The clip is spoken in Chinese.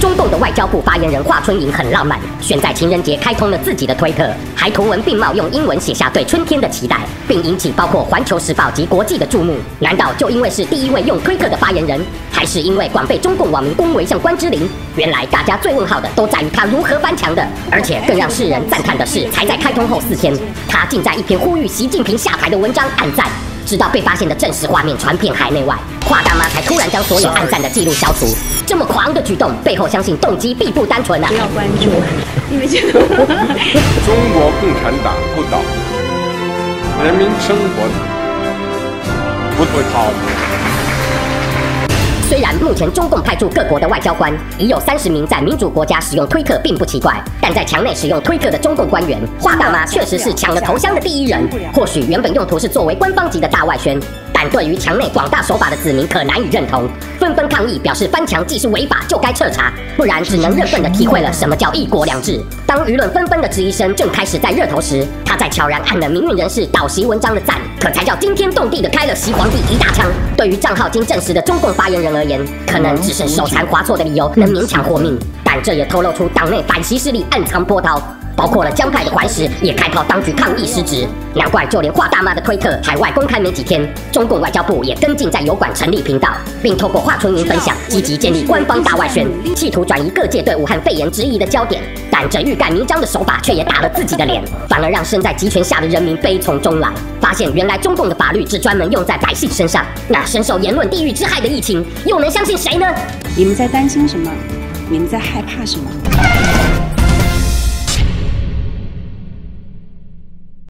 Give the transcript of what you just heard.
中共的外交部发言人华春莹很浪漫，选在情人节开通了自己的推特，还图文并茂用英文写下对春天的期待，并引起包括《环球时报》及国际的注目。难道就因为是第一位用推特的发言人，还是因为广被中共网民恭维像关之琳？原来大家最问号的都在于他如何翻墙的，而且更让世人赞叹的是，才在开通后4天，他竟在一篇呼吁习近平下台的文章按赞。直到被发现的正式画面传遍海内外，华大妈才突然将所有按赞的记录消除。这么狂的举动背后，相信动机必不单纯啊！ 不要关注，因为这个中国共产党不倒，人民生活不会好。 虽然目前中共派驻各国的外交官已有30名在民主国家使用推特，并不奇怪，但在墙内使用推特的中共官员，华大妈确实是抢了头香的第一人。或许原本用途是作为官方级的大外宣，但对于墙内广大守法的子民可难以认同，纷纷抗议，表示翻墙既是违法就该彻查，不然只能认份地体会了什么叫一国两制。当舆论纷纷的质疑声正开始在热头时，他在悄然按了名誉人士导习文章的赞，可才叫惊天动地的开了习皇帝一大枪。对于账号经证实的中共发言人而言，可能只是手残划错的理由能勉强活命，但这也透露出党内反习势力暗藏波涛。包括了江派的环石也开炮当局抗议失职，难怪就连华大妈的推特海外公开没几天，中共外交部也跟进在油管成立频道，并透过华春莹分享，积极建立官方大外宣，企图转移各界对武汉肺炎质疑的焦点。但这欲盖弥彰的手法却也打了自己的脸，反而让身在集权下的人民悲从中来，发现原来中共的法律只专门用在百姓身上，那深受言论地狱之害的疫情，又能相信谁呢？ 你们在担心什么？你们在害怕什么？